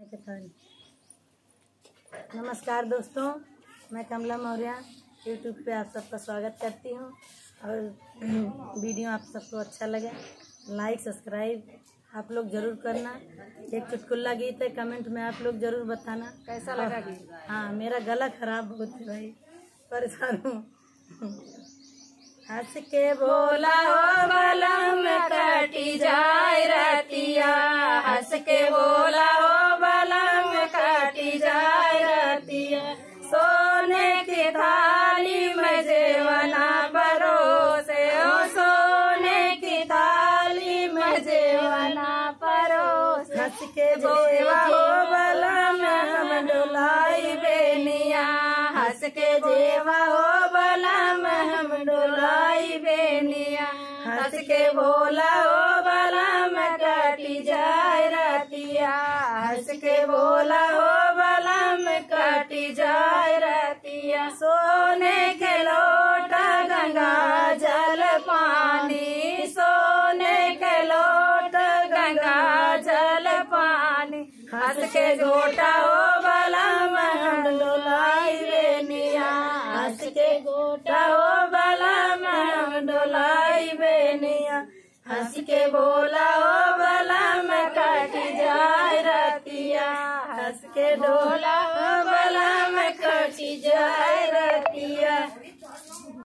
नमस्कार दोस्तों, मैं कमला मौर्य यूट्यूब पे आप सबका स्वागत करती हूँ। और वीडियो आप सबको अच्छा लगे लाइक सब्सक्राइब आप लोग जरूर करना। एक चुटकुला गीत है, कमेंट में आप लोग जरूर बताना कैसा लगा गीत। हाँ, मेरा गला खराब बहुत है भाई, परेशान हूँ। हंस के बोला हो बलम कटी जाए रतिया, हंस के बोला हो बलम कटी जाए रतिया। सोने की थाली में जेवना परोसे हो, सोने की थाली में जेवना परोसे। हंस के जेवा हो बलम हम डोलाई बेनिया, हंस के जेवा हो बलम हम डोलाई बेनिया। हंस के बोला हो बलम कटी जाए रतिया, हंस के बोला हो बलम कटी जाए रतिया। सोने के लोटा गंगा जल पानी, सोने के लोटा गंगा जल पानी। हंस के गोटा हो बलम हम डोलाई बेनिया, हंस के गोटा हो बलम हम डोलाई बेनिया। हंस के बोला हो बलम कटी जाए रतिया, हंस के डोला हो बलम कटी जाए रतिया।